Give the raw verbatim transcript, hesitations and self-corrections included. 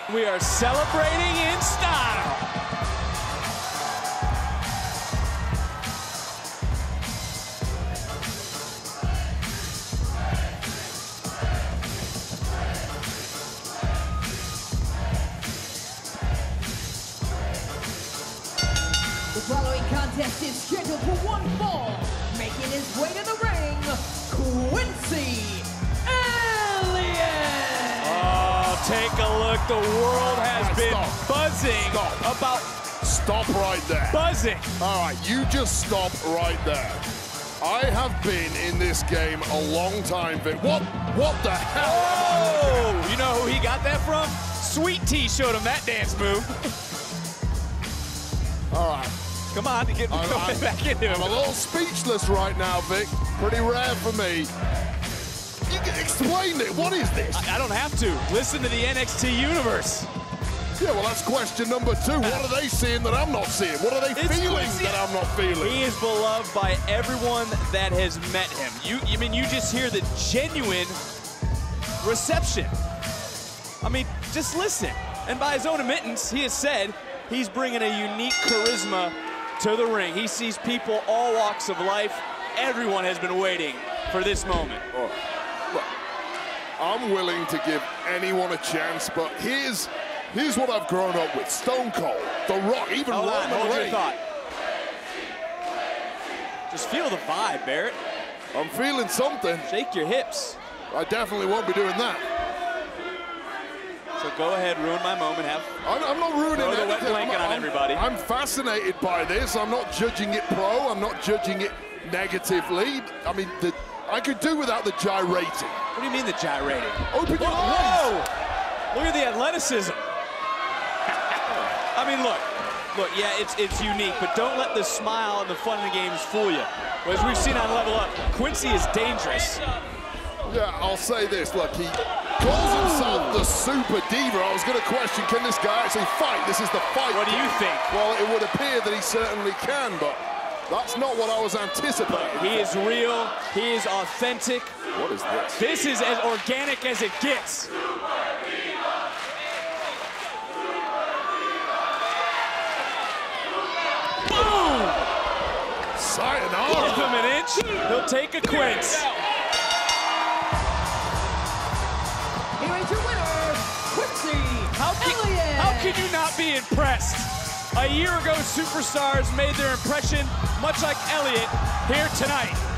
We are celebrating in style. The following contest is scheduled for one fall. Making his way to the ring, Quincy Elliott! Oh, take a look. The world has Right, been stop. buzzing Stop. about... Stop right there. Buzzing. All right, you just stop right there. I have been in this game a long time, Vic. What, what the hell? Oh, you know who he got that from? Sweet Tea showed him that dance move. All right. Come on, to get I'm, I'm, back into I'm a him. little speechless right now, Vic. Pretty rare for me. You can explain it. What is this? I, I don't have to. Listen to the N X T universe. Yeah, well, that's question number two. What are they seeing that I'm not seeing? What are they It's feeling Quincy. that I'm not feeling? He is beloved by everyone that has met him. You, I mean, you just hear the genuine reception. I mean, just listen. And by his own admittance, he has said he's bringing a unique charisma to the ring. He sees people all walks of life. Everyone has been waiting for this moment. Oh, look, I'm willing to give anyone a chance, but here's here's what I've grown up with: Stone Cold, The Rock, even Hold on, Roman hold your Reigns. thought. Just feel the vibe, Barrett. I'm feeling something. Shake your hips. I definitely won't be doing that. So go ahead, ruin my moment. Have I'm, I'm not ruining Throw the anything. wet blanket I'm, on I'm- everybody. I'm fascinated by this. I'm not judging it pro. I'm not judging it negatively. I mean, the, I could do without the gyrating. What do you mean the gyrating? Open your eyes. Whoa! Look at the athleticism. I mean, look, look. Yeah, it's it's unique, but don't let the smile and the fun of the games fool you. As we've seen on Level Up, Quincy is dangerous. Yeah, I'll say this. Look, he calls himself the SuperDiva. I was going to question, can this guy actually fight? This is the fight. What do you think? Well, it would appear that he certainly can, but that's not what I was anticipating. He is real. He is authentic. What is this? This is as organic as it gets. Boom! Sayonara. Give him an inch. He'll take a quince. Here is your winner, Quincy How can, Elliott! how can you not be impressed? A year ago, superstars made their impression, much like Elliott, here tonight.